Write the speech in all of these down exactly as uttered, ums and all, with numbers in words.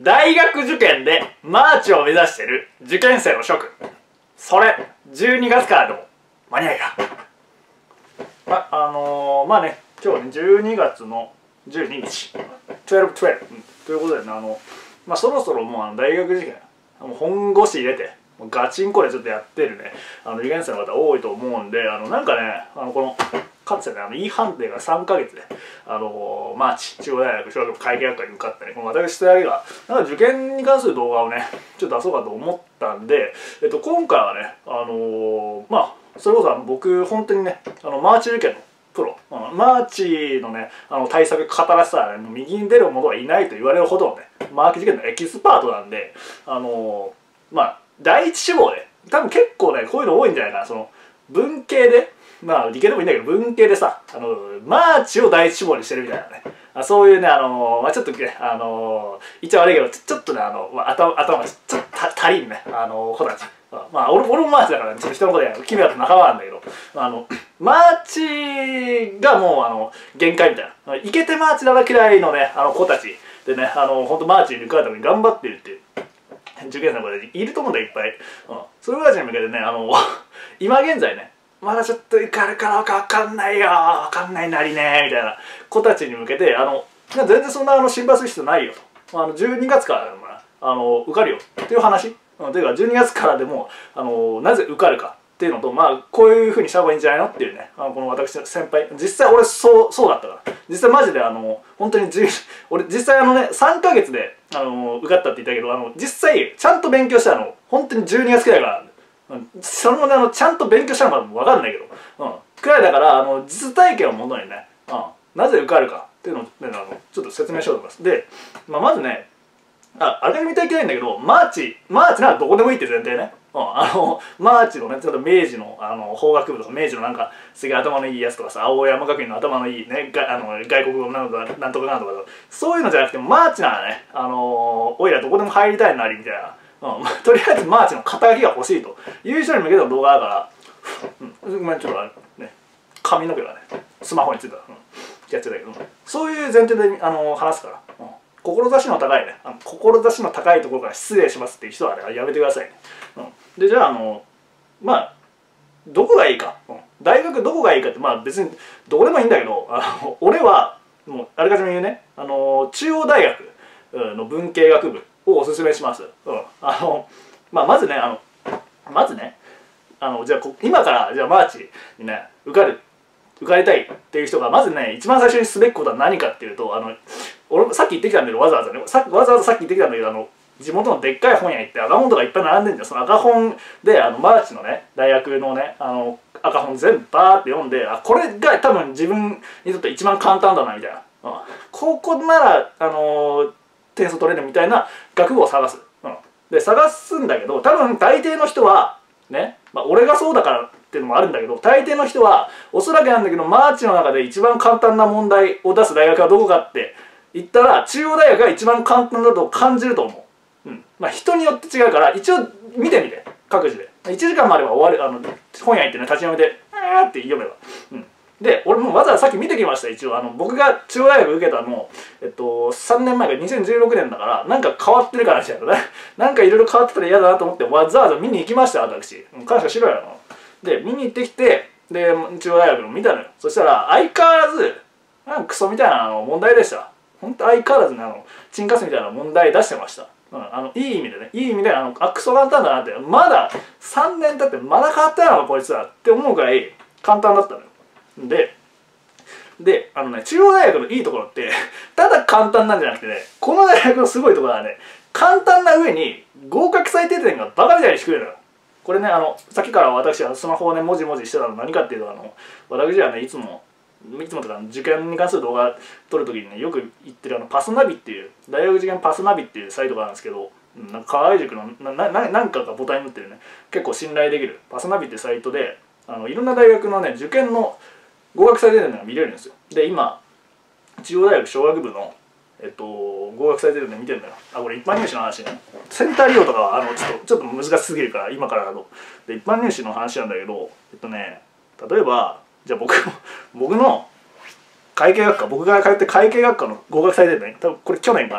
大学受験でマーチを目指してる受験生の諸君、それじゅうにがつからでも間に合いか。まあのー、まあね、今日はねじゅうにがつのじゅうににちじゅうに、じゅうにということでね、あのまあそろそろもうあの大学受験もう本腰入れてもうガチンコでちょっとやってるねあの受験生の方多いと思うんで、あのなんかね、あのこのかつてね、あの E 判定がさんかげつで、あのー、マーチ中央大学小学部会計学科に受かったね、この私だけがなんか受験に関する動画をねちょっと出そうかと思ったんで、えっと、今回はね、あのー、まあそれこそあの僕本当にね、あのマーチ受験のプロ、うん、マーチのねあの対策語らせたら、ね、右に出る者はいないと言われるほどのねマーチ受験のエキスパートなんで、あのー、まあ第一志望で多分結構ねこういうの多いんじゃないかな。その文系で、まあ理系でもいいんだけど文系でさ、あのマーチを第一志望にしてるみたいなね、あそういうね、あのまあちょっとね、あの言っちゃ悪いけどちょっとね、あの、まあ、頭頭がちょっと足りんね、あの子たち。まあ俺俺もマーチだからね、ちょっと人のことやる君らと仲間なんだけど、あのマーチがもうあの限界みたいな、イケてマーチだら嫌いのねあの子たちでね、あの本当マーチに受かるために頑張ってるっていう受験生の子たちいると思うんだよ、いっぱい。うん、そういう子たちに向けてね、あの今現在ねまだちょっと受かるかどうか分かんないよ分かんないなりねみたいな子たちに向けて、あの全然そんなあの心配する必要ないよと、あのじゅうにがつからでもあの受かるよっていう話、うん、というかじゅうにがつからでもあのなぜ受かるかっていうのと、まあこういうふうにした方がいいんじゃないのっていうね、あのこの私の先輩、実際俺そうそうだったから、実際マジであの本当に俺実際あのねさんかげつであの受かったって言ったけど、あの実際ちゃんと勉強したの本当にじゅうにがつくらいから、うん、そのねあのちゃんと勉強したのかも分かんないけど、うん、くらいだから、あの実体験をもとにね、うん、なぜ受かるかっていうのを、ね、あのちょっと説明しようと思います。で、まあ、まずね、ああれが見たいけないんだけど、マーチマーチならどこでもいいって前提ね。うん、あのマーチのね、ちょっと明治のあの法学部とか明治のなんかすげえ頭のいいやつとかさ、青山学院の頭のいいねがあの外国語なんとかなんとかなんとかそういうのじゃなくて、マーチならね、あのおいらどこでも入りたいなりみたいな、うん、とりあえずマーチの肩書きが欲しいという人に向けた動画だから、うん、ごめんちょっとあれね髪の毛がねスマホについた、うん、やっちゃったけど、そういう前提であの話すから。うん、志の高いね、あの志の高いところから失礼しますっていう人はねやめてくださいね。うん、でじゃああのまあどこがいいか、うん、大学どこがいいかってまあ別にどこでもいいんだけど、あの俺はもうあらかじめ言うね、あの中央大学の文系学部をおすすめします。うん、あのまあまずね、あのまずねあのじゃあ今からじゃあマーチにね受かる受かりたいっていう人がまずね一番最初にすべきことは何かっていうと、あの俺さっき言ってきたんだけど、わざわざねさわざわざさっき言ってきたんだけど、あの地元のでっかい本屋行って赤本とかいっぱい並んでんじゃん。その赤本であのマーチのね大学のねあの赤本全部バーって読んで、あこれが多分自分にとって一番簡単だなみたいな、うん、ここならあのー、点数取れるみたいな学部を探す、うん、で探すんだけど、多分大抵の人はね、まあ、俺がそうだからっていうのもあるんだけど、大抵の人はおそらくなんだけどマーチの中で一番簡単な問題を出す大学はどこかって言ったら中央大学が一番簡単だと感じると思う。うん、まあ人によって違うから一応見てみて各自でいちじかんもあれば終わる、あの本屋行ってね立ち読みで「あー」って読めば、うん、で俺もわざわざさっき見てきました。一応あの僕が中央大学受けたのも、えっと、さんねんまえがにせんじゅうろくねんだから、なんか変わってるからみたいなねなんかいろいろ変わってたら嫌だなと思ってわざわざ見に行きました私。感謝しろよので見に行ってきて、で中央大学の見たのよ。そしたら相変わらずなんかクソみたいな問題でした。本当相変わらずねあのチンカスみたいな問題出してました。うん、あのいい意味でね、いい意味であのあクソ簡単だなって、まださんねん経ってまだ変わったのかこいつらって思うくらい簡単だったのよ。でであのね中央大学のいいところってただ簡単なんじゃなくてね、この大学のすごいところはね簡単な上に合格最低点がバカみたいに低いのよ。これねあのさっきから私はスマホをね文字文字してたの何かっていうと、あの私はねいつもいつもとか受験に関する動画撮るときにねよく言ってるあのパスナビっていう大学受験パスナビっていうサイトがあるんですけど、なんか河合塾のなな何かが母体になってるね結構信頼できるパスナビっていうサイトで、あのいろんな大学のね受験の合格最低点が見れるんですよ。で今中央大学小学部のえっと合格最低点で見てるんだよ。あこれ一般入試の話ね。センター利用とかはあのちょっとちょっと難しすぎるから今からだと。で一般入試の話なんだけど、えっとね例えばじゃあ僕僕の会計学科僕が通って会計学科の合格最低点ね、多分これ去年かな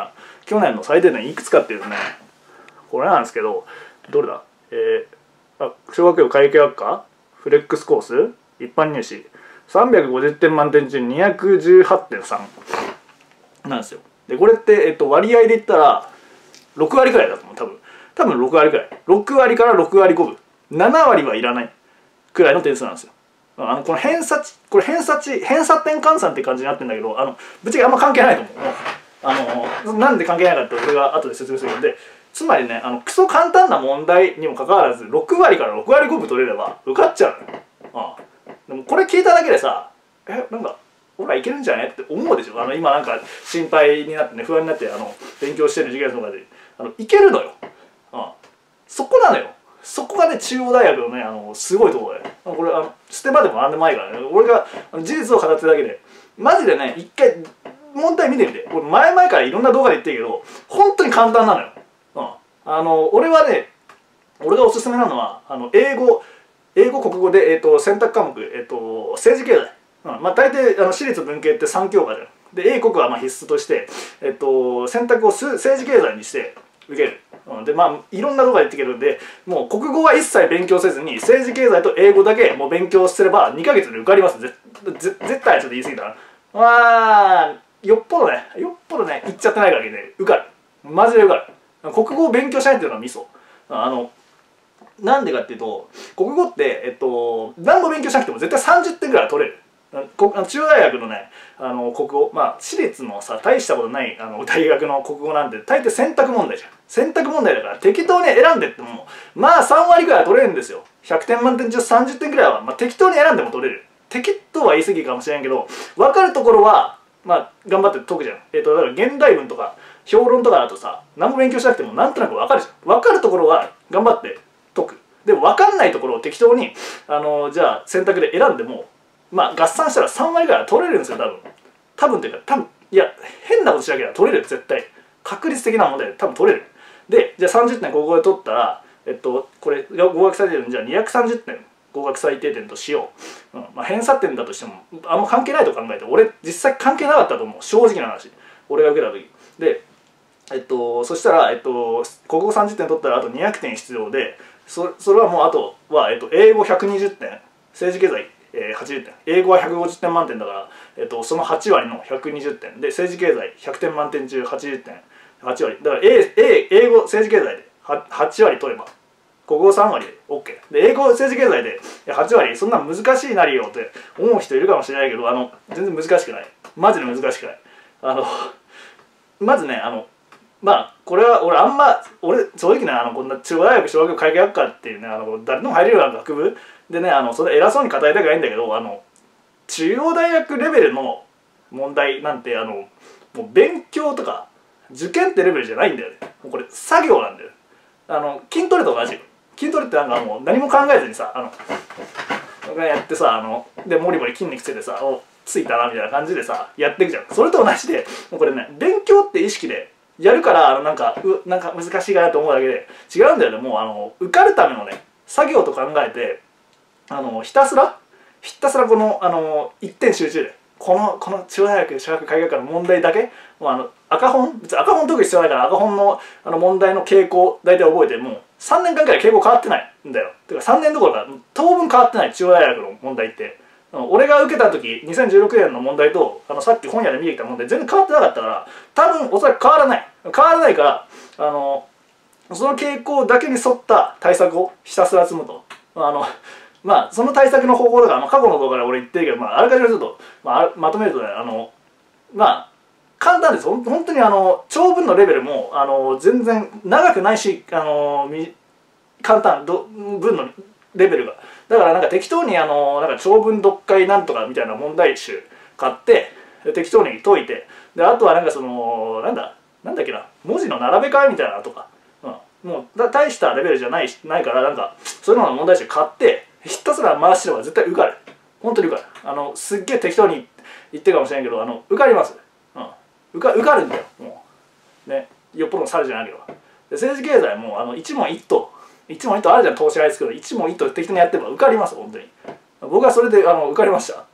去年の最低点いくつかっていうとね、これなんですけど、どれだ、えー、あ小学校会計学科フレックスコース一般入試さんびゃくごじゅってん満点中にひゃくじゅうはちてんさんなんですよ。でこれって、えっと、割合で言ったらろくわりくらいだと思う。多分多分ろくわりくらい、ろくわりからろくわりごぶ、ななわりはいらないくらいの点数なんですよ。あのこの偏差値、これ偏差値偏差点換算って感じになってるんだけど、あのぶっちゃけあんま関係ないと思う。あのなんで関係ないかって俺が後で説明するので、つまりね、あのクソ簡単な問題にもかかわらずろくわりからろくわりごぶ取れれば受かっちゃうのよ。ああでもこれ聞いただけでさ、えなんかほらいけるんじゃねって思うでしょ。あの今なんか心配になってね、不安になってあの勉強してる受験生とかであのいけるのよ。ああそこなのよ。そこがね、中央大学のね、あのすごいところで、これあのステマでも何でもないからね、俺があの事実を語ってるだけで、マジでね、一回問題見てみて。俺前々からいろんな動画で言ってるけど、本当に簡単なのよ。うん、あの俺はね、俺がおすすめなのはあの英語英語国語で、えー、と選択科目、えー、と政治経済、うん、まあ大抵あの私立文系ってさん教科じゃん。で英国はまあ必須として、えー、と選択を政治経済にして受ける。でまあいろんな動画で言ってくるんで、もう国語は一切勉強せずに政治経済と英語だけもう勉強すればにかげつで受かります。ぜぜ絶対ちょっと言い過ぎたな。まあよっぽどねよっぽどね言っちゃってないからね受かる。マジで受かる。国語を勉強しないっていうのはミソ。あのなんでかっていうと、国語って、えっと、何も勉強しなくても絶対さんじゅってんぐらいは取れる。こ中央大学のね、あの国語、まあ私立のさ大したことないあの大学の国語なんて大抵選択問題じゃん。選択問題だから適当に選んでってもまあさんわりぐらいは取れるんですよ。ひゃくてん満点中さんじゅってんぐらいは、まあ、適当に選んでも取れる。適当は言い過ぎかもしれんけど、分かるところはまあ頑張って解くじゃん。えっとだから現代文とか評論とかだとさ、何も勉強しなくてもなんとなく分かるじゃん。分かるところは頑張って解く。でも分かんないところを適当にあのじゃあ選択で選んでもまあ合算したらさんわりぐらいは取れるんですよ。多分多分っていうか多分いや変なことしなきゃ取れる。絶対確率的な問題で多分取れる。でじゃあさんじゅってんここで取ったら、えっとこれ合格最低点じゃあにひゃくさんじゅってん合格最低点としよう。うんまあ、偏差点だとしてもあんま関係ないと考えて、俺実際関係なかったと思う。正直な話、俺が受けた時で、えっとそしたらえっと国語さんじゅってん取ったらあとにひゃくてん必要で、そそれはもうあとは、えっと、英語ひゃくにじゅってん、政治経済、えー、はちじゅってん、英語はひゃくごじゅってん満点だから、えっと、そのはちわりのひゃくにじゅってんで、政治経済ひゃくてん満点中はちじゅってん、はちわりだから、A A、英語政治経済で は, はちわり取れば国語さんわりで OK で、英語政治経済ではちわりそんな難しいなりよって思う人いるかもしれないけど、あの全然難しくない。マジで難しくない。あのまずね、あのまあこれは俺あんま俺正直ね、あのこんな中央大学小学校会計学科っていうね、あの誰でも入れるような学部でね、あのそれ偉そうに語りたくないんだけど、あの中央大学レベルの問題なんてあのもう勉強とか受験ってレベルじゃないんだよね。もうこれ作業なんだよ。あの筋トレと同じ。筋トレってなんかもう何も考えずにさ、あのやってさ、あのでモリモリ筋肉つけてさ、おついたなみたいな感じでさやっていくじゃん。それと同じで、もうこれね勉強って意識でやるから、あのなんかうなんか難しいかなと思うだけで違うんだよね。もうあの受かるためのね作業と考えて、あのひたすらひたすらこのあの一点集中でこのこの中央大学小学校会計学科の問題だけ、もうあの赤本別に赤本解く必要ないから赤本のあの問題の傾向大体覚えて、もうさんねんかんくらい傾向変わってないんだよ。てかさんねんどころか当分変わってない。中央大学の問題って俺が受けた時にせんじゅうろくねんの問題とあのさっき本屋で見てきた問題全然変わってなかったから、多分おそらく変わらない変わらないからあのその傾向だけに沿った対策をひたすら積むと。あのまあその対策の方法だから、まあ、過去の動画で俺言ってるけど、まあ、あらかじめちょっと、まあ、まとめるとね、あのまあ簡単です。ほん本当にあの長文のレベルもあの全然長くないし、あの簡単ど文のレベルがだからなんか適当にあのなんか長文読解なんとかみたいな問題集買って適当に解いて、であとはなんかそのなんだなんだっけな文字の並べ替えみたいなのとか、うん、もうだ大したレベルじゃないないからなんかそういうのの問題集買ってひたすら回してれば絶対受かる。本当に受かる。あのすっげえ適当に言ってるかもしれんけど、あの受かります。うん、受か受かるんだよ。もうね、よっぽどの猿じゃなければ。で政治経済もあの一問一答一問一答あるじゃん、投資がですけど一問一答適当にやってれば受かります。本当に僕はそれであの受かりました。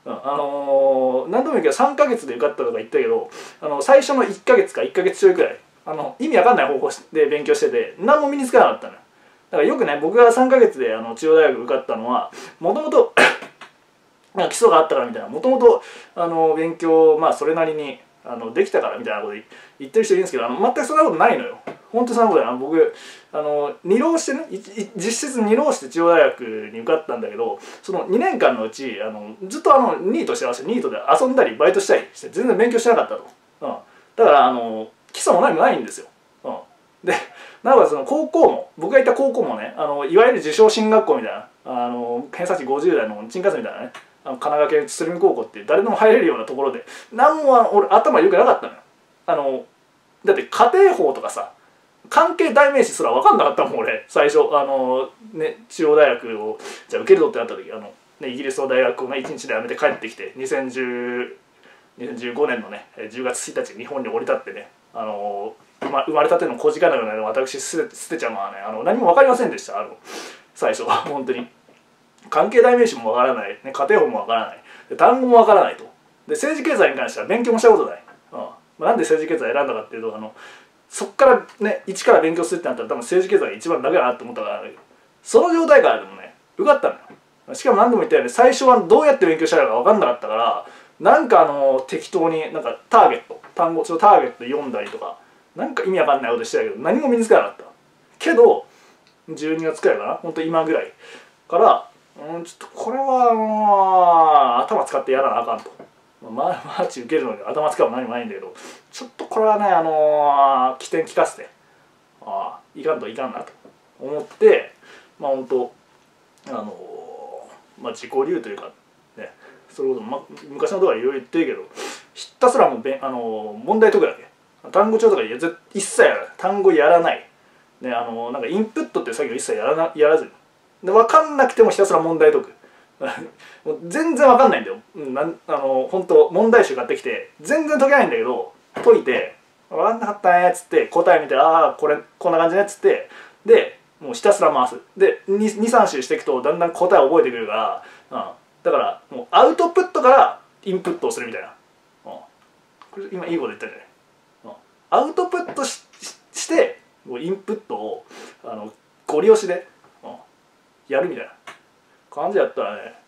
うん、あのー、何度も言うけどさんかげつで受かったとか言ったけど、あの最初のいっかげつかいっかげつちょいくらいあの意味わかんない方法で勉強してて何も身につかなかったのよ。だからよくね僕がさんかげつであの中央大学受かったのはもともと基礎があったからみたいな、もともと勉強まあそれなりにあのできたからみたいなこと言ってる人いるんですけど、あの全くそんなことないのよ。本当そんなことない。僕あのに浪してね、実質に浪して中央大学に受かったんだけど、そのにねんかんのうちあのずっとあのニートしてました。ニートで遊んだりバイトしたりして全然勉強してなかったと、うん、だからあの基礎も何もないんですよ、うん、でなおかつその高校も僕が行った高校もね、あのいわゆる自称進学校みたいな、あの偏差値ごじゅう代のチンカスみたいなね、あの神奈川県鶴見高校っていう誰でも入れるようなところで何も俺頭良くなかったのよ。あのだって家庭法とかさ関係代名詞すら分かんなかったもん俺最初。あのね中央大学をじゃあ受けるぞってなった時、あの、ね、イギリスの大学をねいちにちで辞めて帰ってきてにせんじゅうごねんのねじゅうがつついたち日本に降り立ってね、あの生まれたての小鹿のような私捨て捨てちゃまはね、あの何も分かりませんでした。あの最初は本当に関係代名詞も分からない、ね、家庭法も分からない、単語も分からないと。で政治経済に関しては勉強もしたことない、うんまあ、なんで政治経済選んだかっていうと、あのそっからね一から勉強するってなったら多分政治経済が一番楽だなって思ったから、ね、その状態からでもね受かったのよ。しかも何度も言ったように最初はどうやって勉強したらいいか分かんなかったから、なんかあの適当になんかターゲット単語そのターゲット読んだりとかなんか意味わかんないことしてたけど何も身につかなかったけど、じゅうにがつくらいかな、ほんと今ぐらいからうんちょっとこれはもう頭使ってやらなあかんと。マーチ受けるのに頭使うも何もないんだけど、ちょっとこれはねあのー、起点聞かせてああいかんといかんなと思って、まあほんとあのー、まあ自己流というかね、それこそ、ま、昔のところはいろいろ言ってるけどひたすらもうべ、あのー、問題解くだけ、単語帳とか一切やらない、単語やらない、ね、あのー、なんかインプットっていう作業一切やらなやらずにで分かんなくてもひたすら問題解くもう全然分かんないんだよ。なんあの本当問題集買ってきて全然解けないんだけど解いて分かんなかったねっつって答え見てああこれこんな感じねっつってでもうひたすら回すでにさん週していくとだんだん答え覚えてくるから、うん、だからもうアウトプットからインプットをするみたいな、うん、これ今いいこと言ったんじゃない、うん、アウトプット し, ししてもうインプットをあのゴリ押しで、うん、やるみたいな感じやったらね、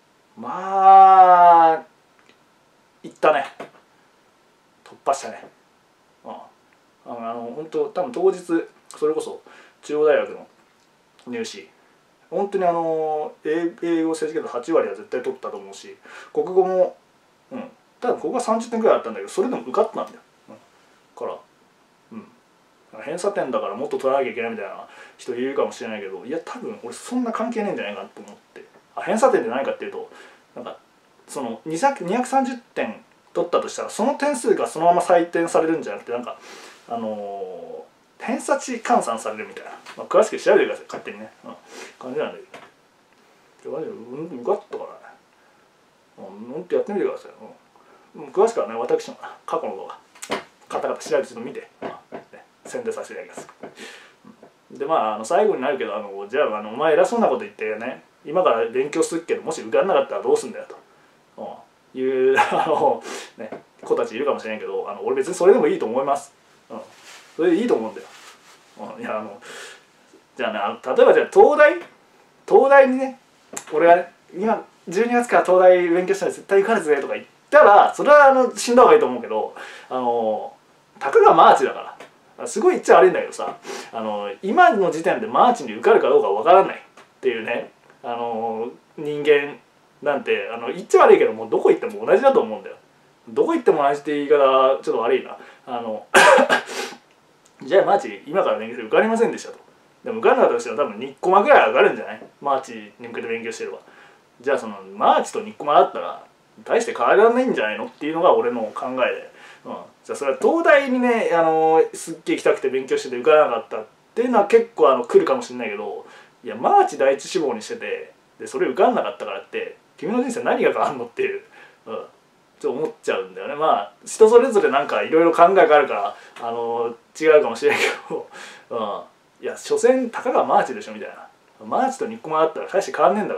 まあいったね、突破したね。うん、あのあの本当多分当日それこそ中央大学の入試本当にあの英英語政治経済はち割は絶対取ったと思うし、国語もうん多分ここがさんじゅってんくらいあったんだけどそれでも受かったんだよ、うん、からうん偏差点だからもっと取らなきゃいけないみたいな人いるかもしれないけど、いや多分俺そんな関係ないんじゃないかなと思って、あ偏差点って何かっていうとなんかそのにひゃくさんじゅってん取ったとしたらその点数がそのまま採点されるんじゃなくてなんかあのー、偏差値換算されるみたいな、まあ、詳しく調べてください勝手にね、うん、感じなんだけど、うん受かったからね、うん、ってやってみてください、うん、詳しくはね私の過去の動画カタカタ調べてちょっと見て、まあね、宣伝させていただきます。でまあ、あの最後になるけどあのじゃあ、あのお前偉そうなこと言ってね今から勉強するけどもし受からなかったらどうすんだよと、うん、いうあの、ね、子たちいるかもしれないけどあの俺別にそれでもいいと思います、うん、それでいいと思うんだよ、うん、いやあのじゃあねあの例えばじゃあ東大東大にね俺がね今じゅうにがつから東大勉強したら絶対受かるぜとか言ったらそれはあの死んだ方がいいと思うけど、あのたかがマーチだからすごい言っちゃ悪いんだけどさ、あの今の時点でマーチに受かるかどうかわからないっていうね、あの人間なんてあの言っちゃ悪いけどもうどこ行っても同じだと思うんだよ。どこ行っても同じって言い方ちょっと悪いな。あのじゃあマーチ今から勉強して受かりませんでしたと。でも受かんなかったとしたら多分にコマぐらい上がるんじゃない、マーチに向けて勉強してれば。じゃあそのマーチとにコマだったら大して変わらないんじゃないのっていうのが俺の考えで、うん、じゃあそれは東大にねあのすっげえ行きたくて勉強してて受からなかったっていうのは結構あの来るかもしれないけど、いやマーチ第一志望にしててでそれ受かんなかったからって君の人生何が変わるのっていう、うん、ちょっと思っちゃうんだよね。まあ人それぞれなんかいろいろ考えがあるからあの違うかもしれんけど、うん、いや所詮たかがマーチでしょみたいな、マーチとニッコマだったら大して変わんねえんだから。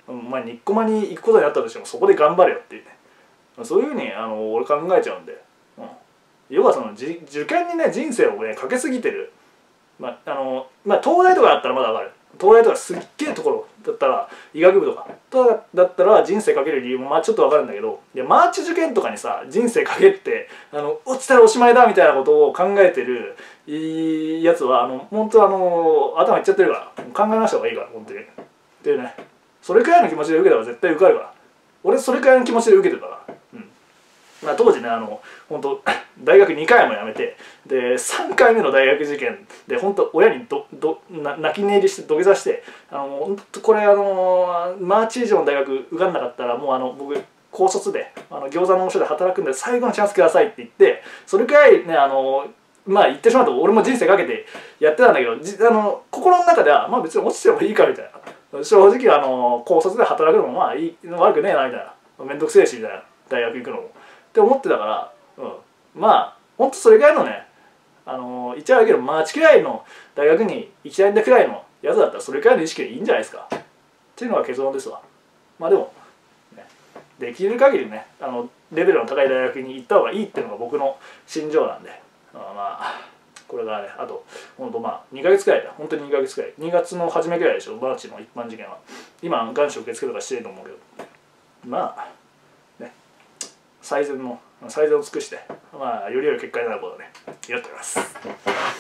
まあ、日駒に行くことになったとしてもそこで頑張れよっていうね、そういうふうにあの俺考えちゃうんで、うん、要はそのじ受験にね人生をねかけすぎてる、まああのまあ、東大とかだったらまだ分かる。東大とかすっげえところだったら、医学部とかだったら人生かける理由もまあちょっと分かるんだけど、でマーチ受験とかにさ人生かけってあの落ちたらおしまいだみたいなことを考えてるいいやつはあの本当あの頭いっちゃってるから考え直した方がいいから本当に。っていうね、それくらいの気持ちで受けたら絶対受かるから。俺それくらいの気持ちで受けてたから。うん。まあ、当時ねあの本当大学にかいも辞めて、でさんかいめの大学受験で本当親にどどな泣き寝入りして土下座して、あの本当これあのマーチ以上の大学受かんなかったらもうあの僕高卒であの餃子の王将で働くんで最後のチャンスくださいって言って、それくらいねあのまあ言ってしまうと俺も人生かけてやってたんだけど、じあの心の中ではまあ別に落ちてもいいかみたいな、正直あの高卒で働くのもまあいい悪くねえなみたいな、面倒くせえしみたいな大学行くのもって思ってたから、うん、まあほんとそれぐらいのねあの言っちゃうけどマーチくらいの大学に行きたいんだくらいのやつだったらそれくらいの意識でいいんじゃないですかっていうのが結論ですわ。まあでも、ね、できる限りねあのレベルの高い大学に行った方がいいっていうのが僕の心情なんで、あまあこれがねあとほんとまあにかげつくらいだ、本当ににかげつくらい、にがつの初めくらいでしょマーチの一般受験は。今願書受付とかしてると思うけど、まあね最善の最善を尽くして、まあより良い結果になることをね祈っております。